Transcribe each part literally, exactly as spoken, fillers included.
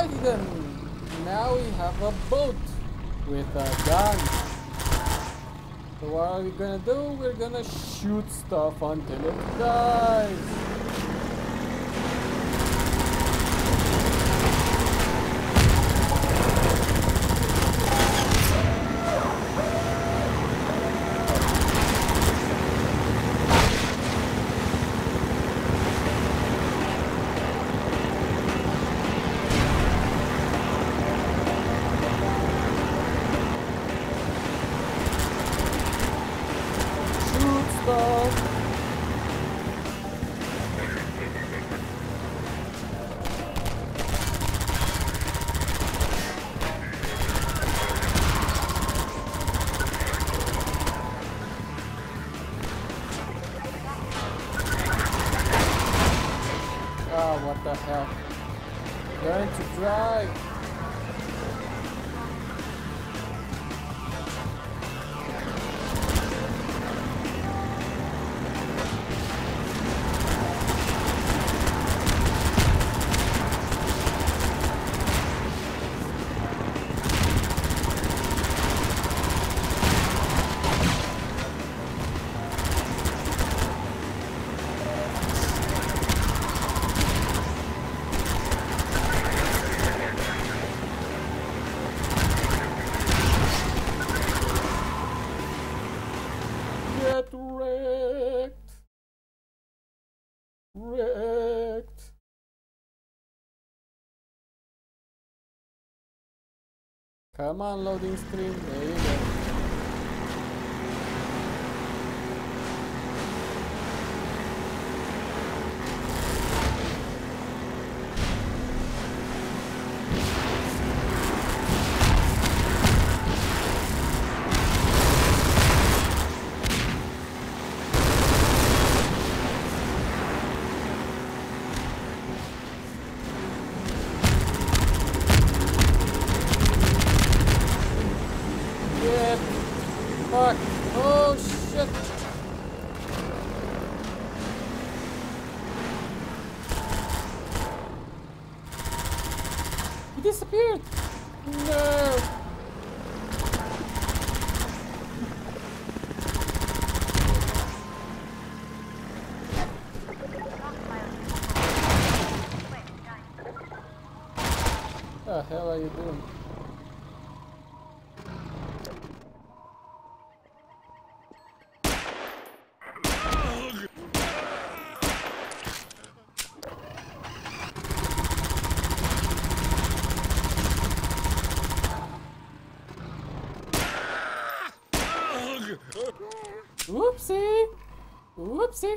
Alrighty then. Now we have a boat with a gun. So what are we gonna do? We're gonna shoot stuff until it dies. What the hell? Learn to drive. Wrecked. Come on, loading screen. There you go. Fuck. Oh shit. He disappeared. No. What the hell are you doing? Whoopsie! Whoopsie!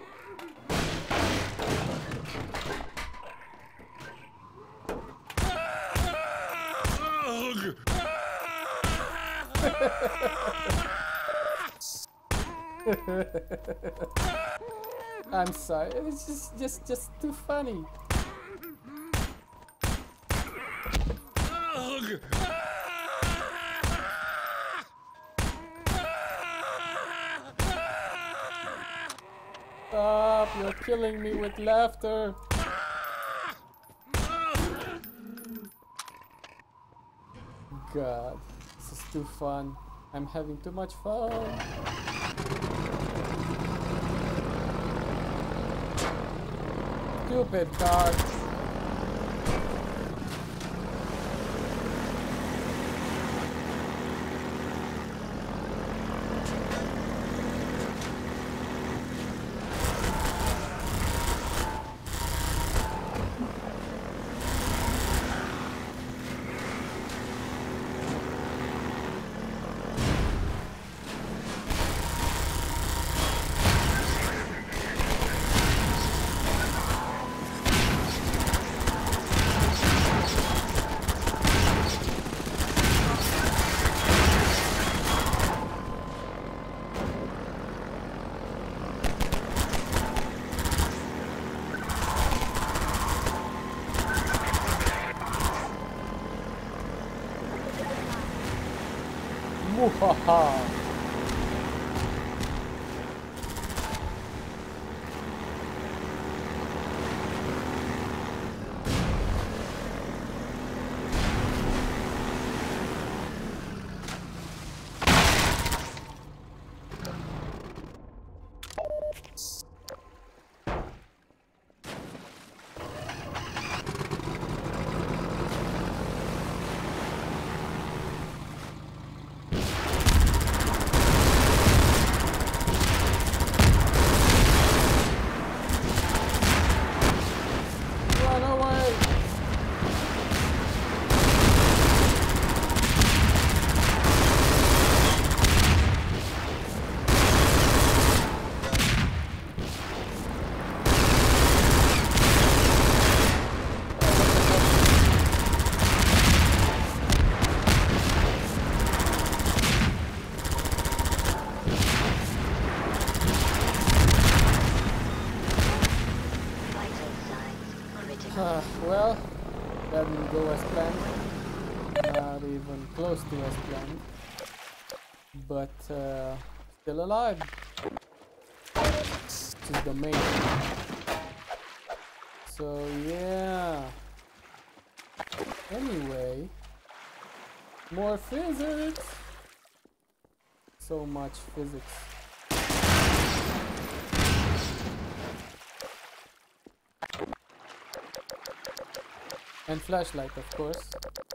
I'm sorry. It's just, just, just too funny. Stop! You're killing me with laughter. God, this is too fun. I'm having too much fun. Stupid car. Muhaha. didn't go as planned. Not even close to as planned. But uh, still alive. This is the main thing. So yeah. Anyway, more physics. So much physics. And flashlight, of course.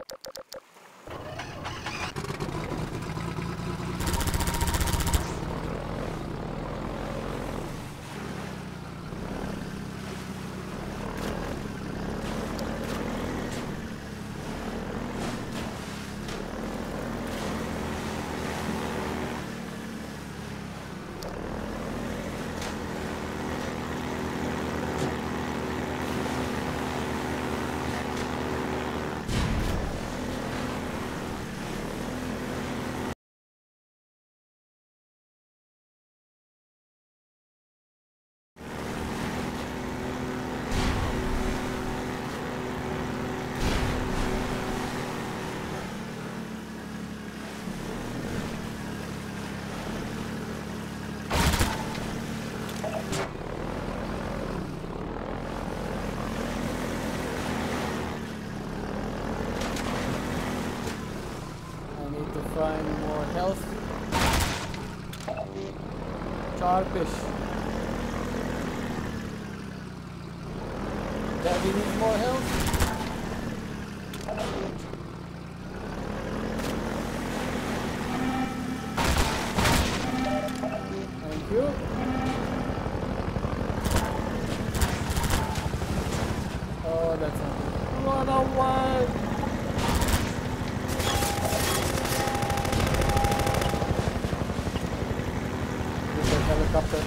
Find more health. Sharpish. Daddy needs more health. Thank you. Oh, that's not good. Run away! Helicopter.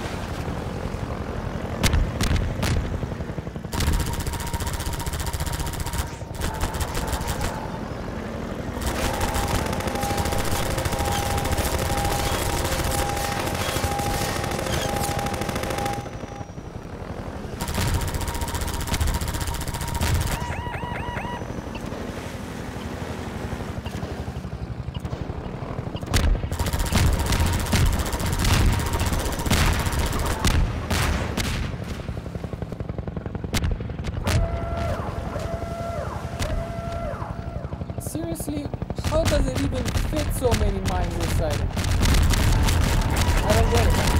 Seriously, how does it even fit so many mines inside it? I don't get it.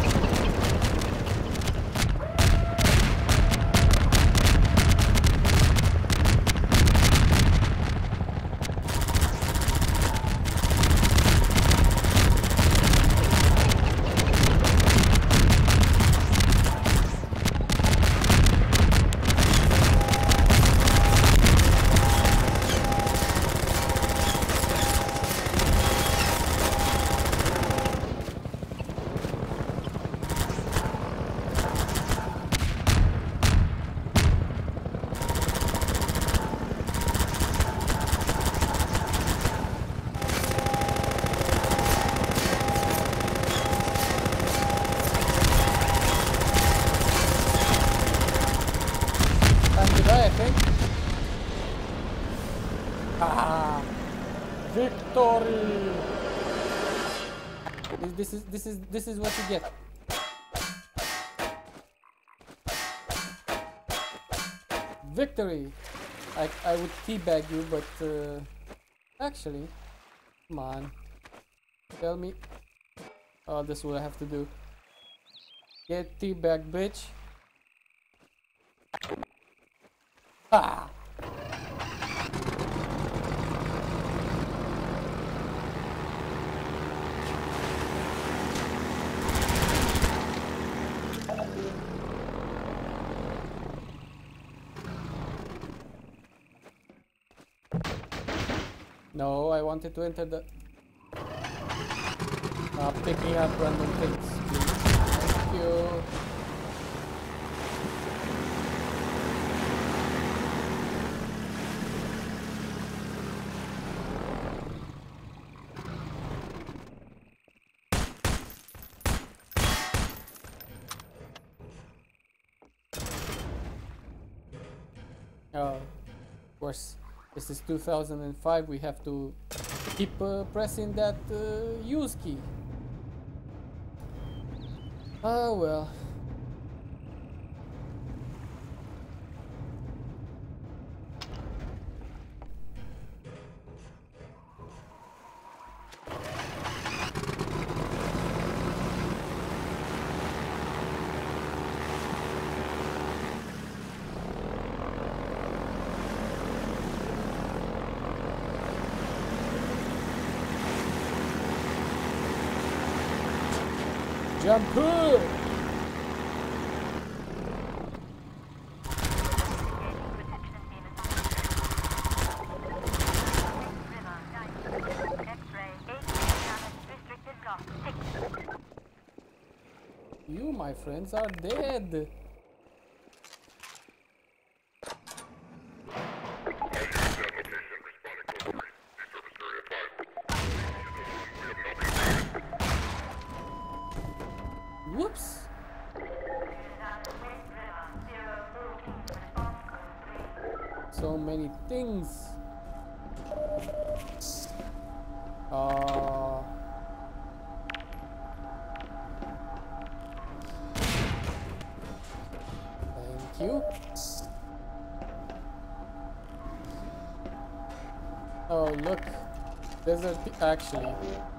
Ah, victory! This, this is this is this is what you get. Victory! I I would teabag you, but uh, actually, come on, tell me. Oh, this is what I have to do. Get teabag, bitch! Ah! No, I wanted to enter the... Uh, picking up random things, please. Thank you. Oh, of course. This is two thousand five. We have to keep uh, pressing that uh, use key. Oh well. Jump hood! You, my friends, are dead. Whoops! So many things. Uh, thank you. Oh, look. There's a actually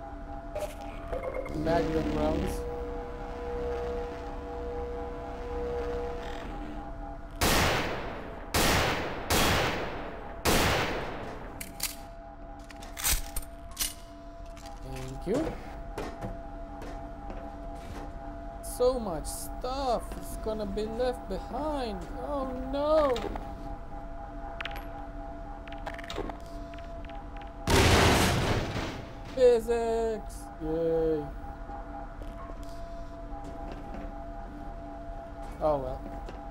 magnum rounds. You. So much stuff is gonna be left behind. Oh no! Physics! Yay! Oh well.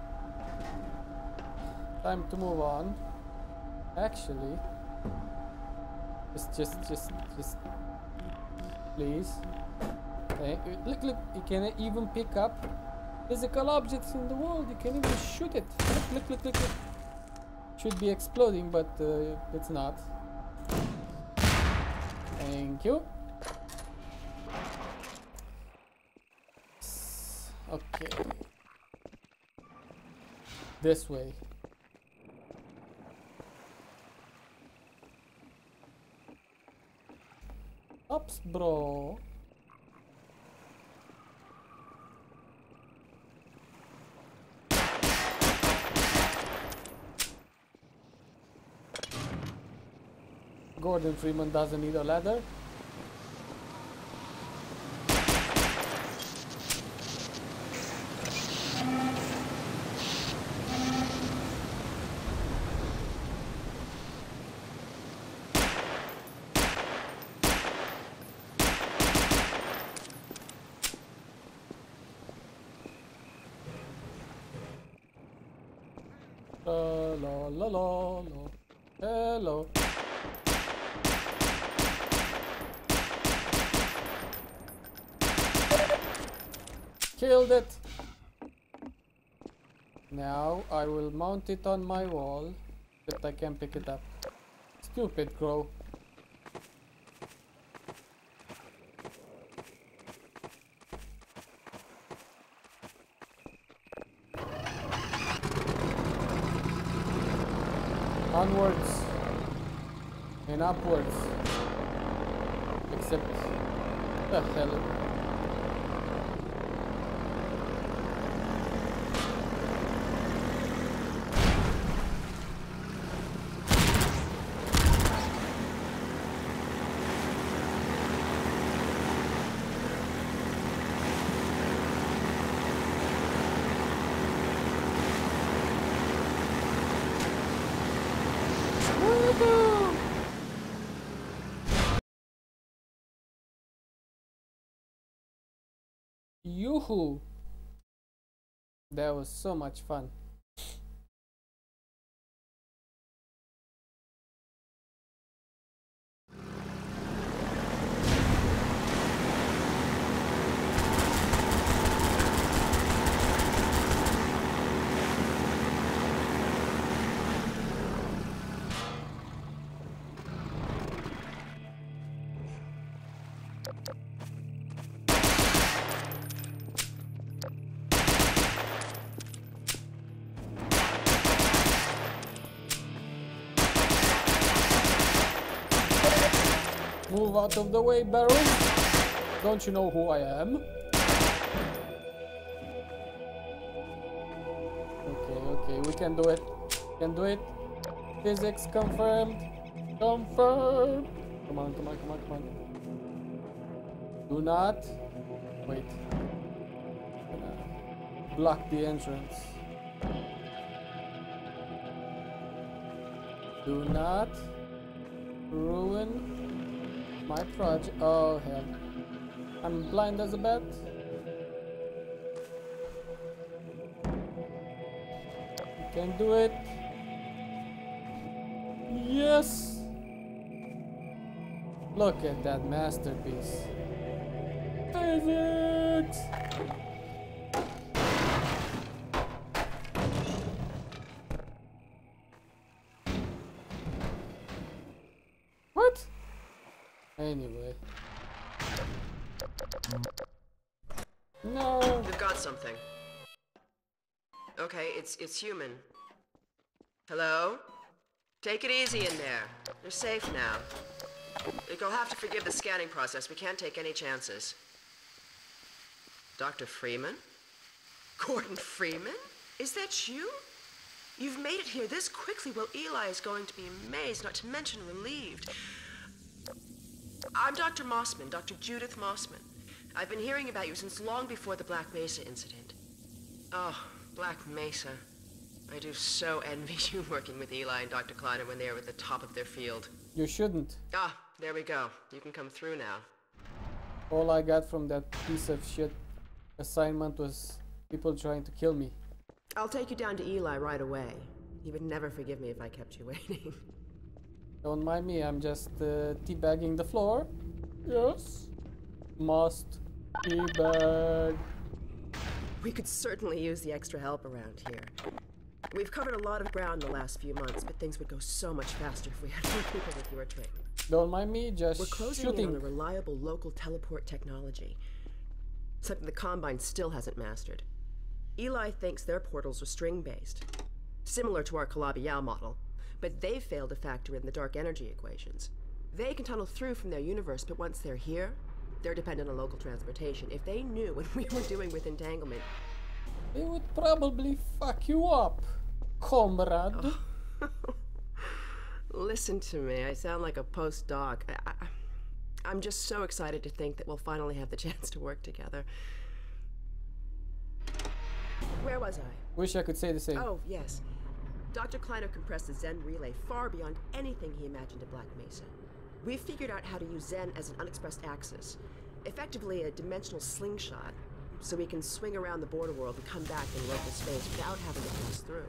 Time to move on. Actually, just, just, just, just. Please. Okay. Look, look, you can even pick up physical objects in the world. You can even shoot it. Look, look, look, look, look. Should be exploding, but uh, it's not. Thank you. Okay. This way. Ups, bro. Gordon Freeman doesn't need a ladder. La la la la la. Hello. Killed it. Now I will mount it on my wall that I can pick it up. Stupid crow. Onwards and upwards. Except the hell. Yoo-hoo! That was so much fun. Move out of the way, Barrel. Don't you know who I am? Okay, okay, we can do it. We can do it. Physics confirmed. Confirmed. Come on, come on, come on, come on. Do not. Wait. Block the entrance. Do not ruin my project. Oh hell. I'm blind as a bat. You can do it. Yes! Look at that masterpiece. Physics! What? Anyway. No. We've got something. Okay, it's it's human. Hello? Take it easy in there. You're safe now. You'll have to forgive the scanning process. We can't take any chances. Doctor Freeman? Gordon Freeman? Is that you? You've made it here this quickly. Well, Eli is going to be amazed, not to mention relieved. I'm Doctor Mossman, Doctor Judith Mossman. I've been hearing about you since long before the Black Mesa incident. Oh, Black Mesa. I do so envy you working with Eli and Doctor Kleiner when they are at the top of their field. You shouldn't. Ah, there we go. You can come through now. All I got from that piece of shit assignment was people trying to kill me. I'll take you down to Eli right away. He would never forgive me if I kept you waiting. Don't mind me, I'm just uh, teabagging the floor. Yes. Must teabag. We could certainly use the extra help around here. We've covered a lot of ground in the last few months, but things would go so much faster if we had more people with your training. Don't mind me, just We're closing shooting. in on a reliable local teleport technology. Something the Combine still hasn't mastered. Eli thinks their portals are string-based, similar to our Calabi-Yau model, but they've failed to factor in the dark energy equations. They can tunnel through from their universe, but once they're here, they're dependent on local transportation. If they knew what we were doing with entanglement, they would probably fuck you up, comrade. Oh. Listen to me, I sound like a postdoc. I, I, I'm just so excited to think that we'll finally have the chance to work together. Where was I? Wish I could say the same. Oh, yes. Doctor Kleiner compressed the Zen relay far beyond anything he imagined at Black Mesa. We've figured out how to use Zen as an unexpressed axis, effectively a dimensional slingshot, so we can swing around the border world and come back in local space without having to pass through.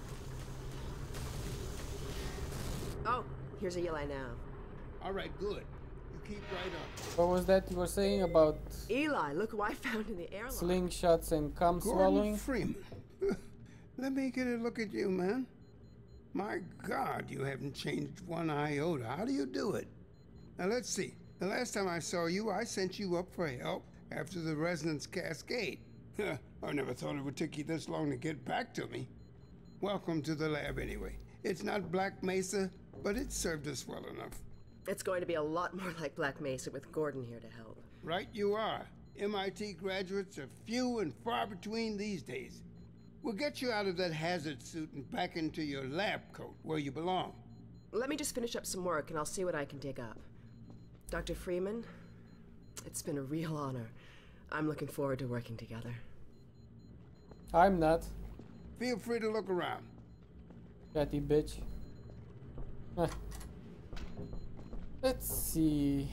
Oh, here's Eli now. All right, good. You keep right up. What was that you were saying about Eli, look who I found in the airlock. slingshots and cum Gordon swallowing? Freeman. Let me get a look at you, man. My God, you haven't changed one iota. How do you do it? Now, let's see. The last time I saw you, I sent you up for help after the resonance cascade. I never thought it would take you this long to get back to me. Welcome to the lab, anyway. It's not Black Mesa, but it served us well enough. It's going to be a lot more like Black Mesa with Gordon here to help. Right you are. M I T graduates are few and far between these days. We'll get you out of that hazard suit and back into your lab coat, where you belong. Let me just finish up some work and I'll see what I can dig up. Doctor Freeman, it's been a real honor. I'm looking forward to working together. I'm not. Feel free to look around. Catty bitch. Huh. Let's see.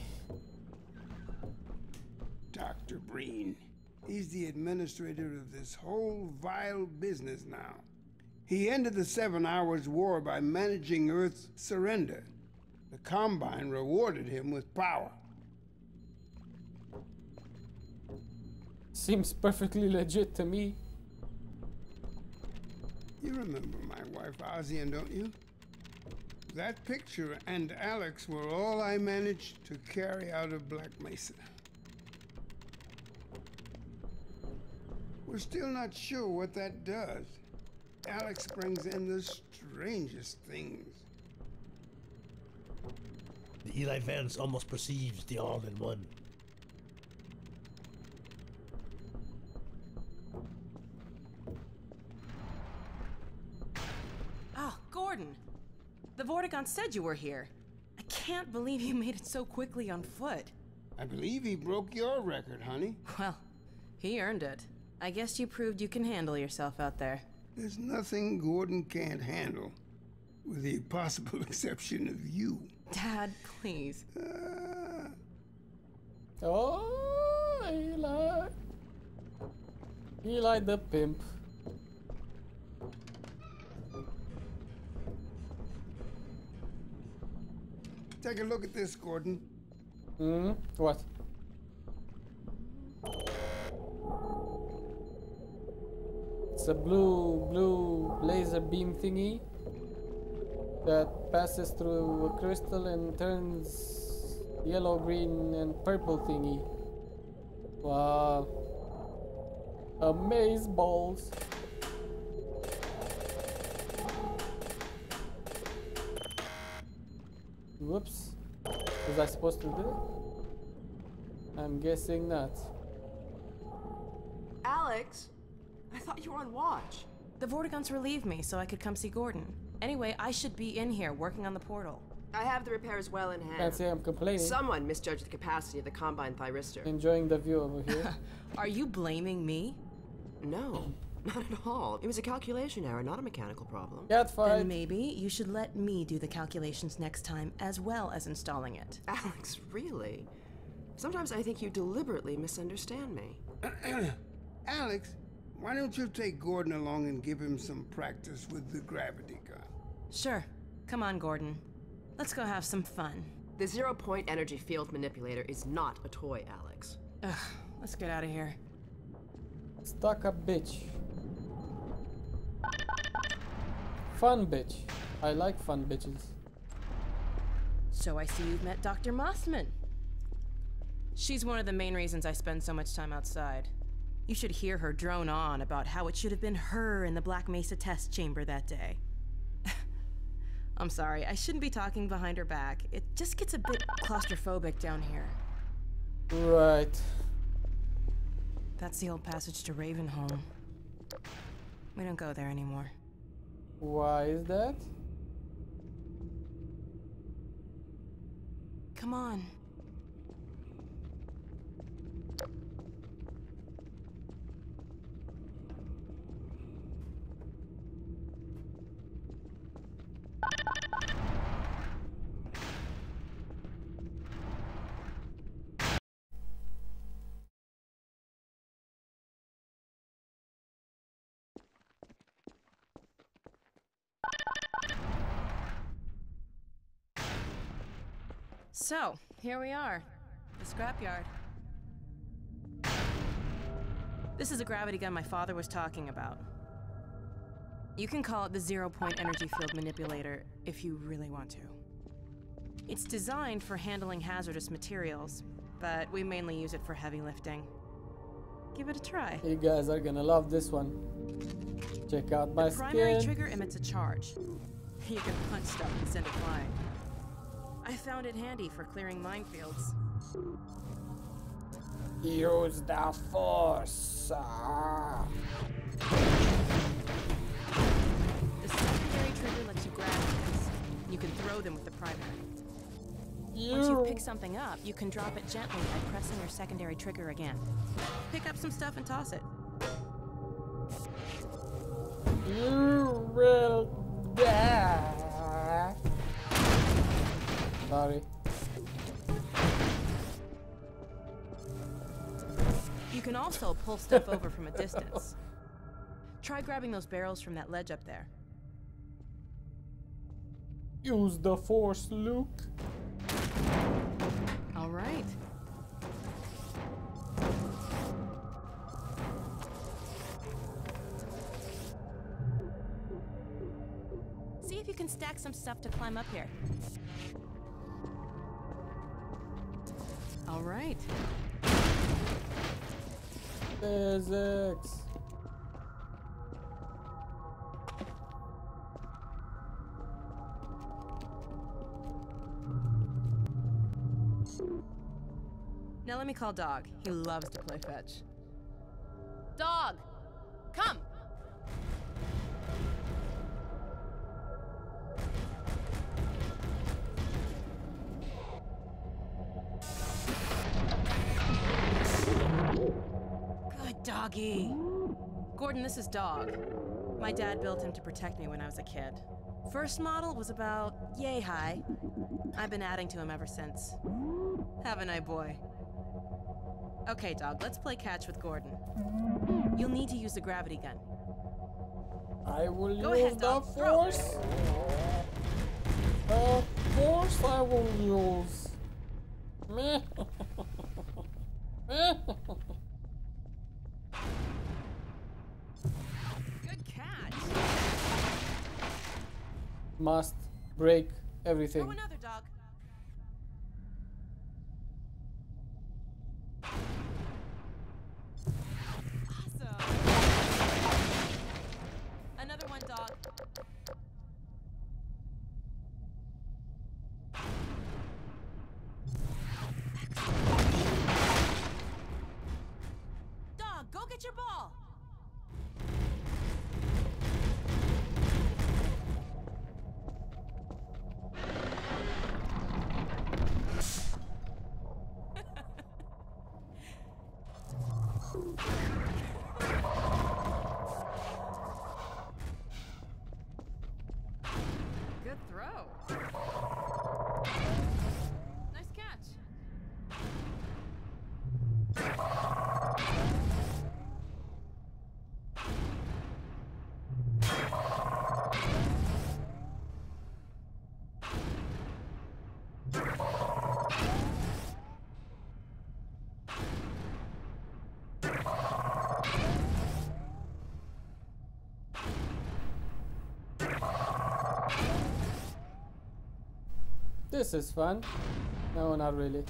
Doctor Breen. He's the administrator of this whole vile business now. He ended the Seven Hours War by managing Earth's surrender. The Combine rewarded him with power. Seems perfectly legit to me. You remember my wife Ozian, don't you? That picture and Alyx were all I managed to carry out of Black Mesa. We're still not sure what that does. Alyx brings in the strangest things. The Eli Vance almost perceives the all-in-one. Oh, Gordon. The Vortigaunt said you were here. I can't believe you made it so quickly on foot. I believe he broke your record, honey. Well, he earned it. I guess you proved you can handle yourself out there. There's nothing Gordon can't handle, with the possible exception of you. Dad, please. Uh... Oh, Eli. Eli the pimp. Take a look at this, Gordon. Hmm? What? It's a blue, blue laser beam thingy that passes through a crystal and turns yellow, green, and purple thingy. Wow. Amaze balls. Whoops. Was I supposed to do it? I'm guessing not. Alyx, I thought you were on watch. The Vortigaunts relieved me so I could come see Gordon. Anyway, I should be in here working on the portal. I have the repairs well in hand. Can't say I'm complaining. Someone misjudged the capacity of the Combine thyristor. Enjoying the view over here. Are you blaming me? No, not at all. It was a calculation error, not a mechanical problem. Cat fight. Then maybe you should let me do the calculations next time as well as installing it. Alyx, really? Sometimes I think you deliberately misunderstand me. Alyx, why don't you take Gordon along and give him some practice with the gravity gun? Sure. Come on, Gordon. Let's go have some fun. The zero-point energy field manipulator is not a toy, Alyx. Ugh, let's get out of here. Stuck up bitch. Fun bitch. I like fun bitches. So I see you've met Doctor Mossman. She's one of the main reasons I spend so much time outside. You should hear her drone on about how it should have been her in the Black Mesa test chamber that day. I'm sorry, I shouldn't be talking behind her back. It just gets a bit claustrophobic down here. Right. That's the old passage to Ravenholm. We don't go there anymore. Why is that? Come on. So, here we are. The scrapyard. This is a gravity gun my father was talking about. You can call it the zero-point energy field manipulator if you really want to. It's designed for handling hazardous materials, but we mainly use it for heavy lifting. Give it a try. You guys are gonna love this one. Check out my The primary skin. trigger emits a charge. You can punch stuff and send it flying. I found it handy for clearing minefields. Use the force. Ah. The secondary trigger lets you grab things. You can throw them with the primary. Once you You. pick something up, you can drop it gently by pressing your secondary trigger again. Pick up some stuff and toss it. You will die. Sorry. You can also pull stuff over from a distance. Try grabbing those barrels from that ledge up there. Use the force, Luke. All right. See if you can stack some stuff to climb up here. All right. Physics. Now let me call Dog. He loves to play fetch. Dog! Come! Good doggy. Gordon, this is Dog. My dad built him to protect me when I was a kid. First model was about yay high. I've been adding to him ever since. Haven't I, boy? Okay, Dog, let's play catch with Gordon. You'll need to use the gravity gun. I will Go use ahead, the Dog. Throw. force. The force I will use. Meh. Meh. Good catch. Must break everything. Throw another, Dog. Awesome. Another one, Dog. Dog, go get your ball. Good throw. Nice catch. This is fun. No, not really.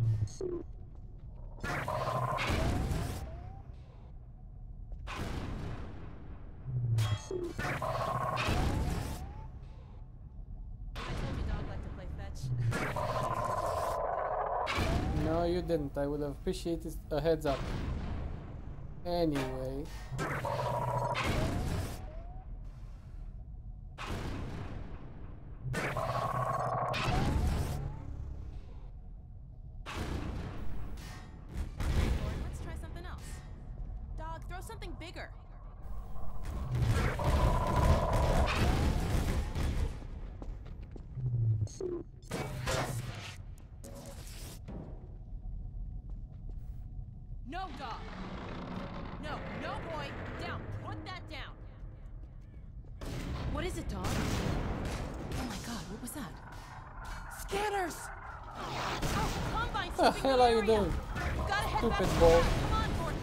I told you Dog liked to play fetch. No, you didn't. I would have appreciated a heads up. Anyway. Gordon, let's try something else. Dog, throw something bigger. No, Dog. No, no, boy. Down. Put that down. What is it, Dog? Oh my God, what was that? Scanners! Oh, Combine What the sweeping hell the are you area. doing? You gotta head Stupid back. ball. Come on, Gordon.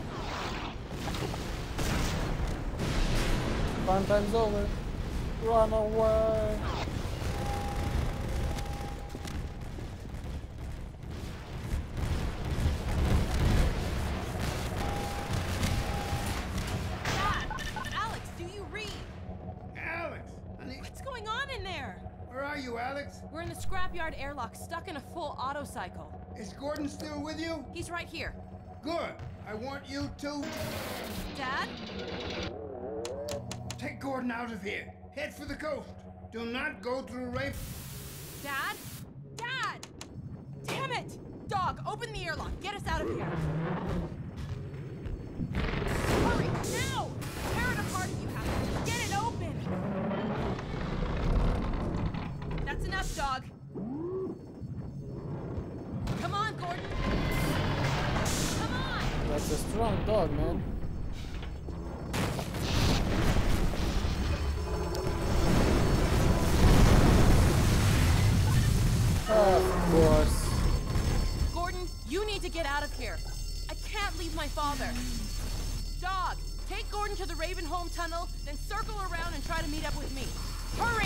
Fun time's over. Run away. Dad! Alex, do you read? Alex! Honey, What's going on in there? where are you, Alex? We're in the scrapyard airlock, stuck in a full auto cycle. Is Gordon still with you? He's right here. Good. I want you to Dad? take Gordon out of here. Head for the coast. Do not go through Rafe. Dad? Dad! Damn it! Dog, open the airlock. Get us out of here. Hurry, now! Tear it apart if you have to. Get it open! That's enough, Dog. Come on, Gordon. Come on! That's a strong dog, man. Of course. Gordon, you need to get out of here. I can't leave my father. Dog, take Gordon to the Ravenholm tunnel, then circle around and try to meet up with me. Hurry!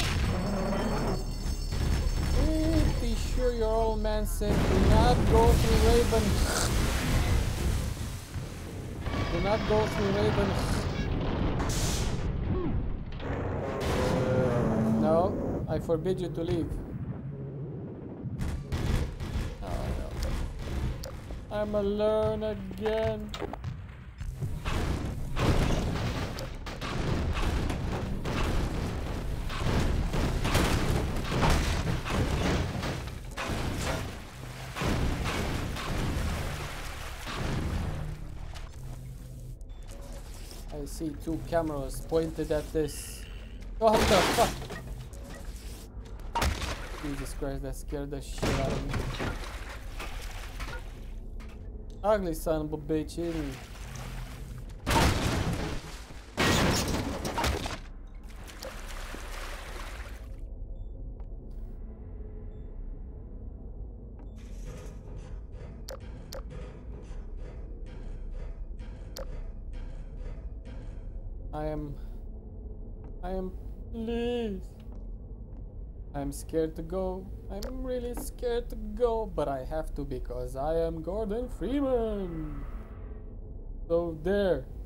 Pretty sure your old man said do not go through Raven. Do not go through Raven. No, I forbid you to leave. Oh, no. I'm alone again. I see two cameras pointed at this. What the fuck? Jesus Christ, that scared the shit out of me. Ugly son of a bitch, isn't he? I am... I am... Please. I'm scared to go. I'm really scared to go, but I have to because I am Gordon Freeman. So there.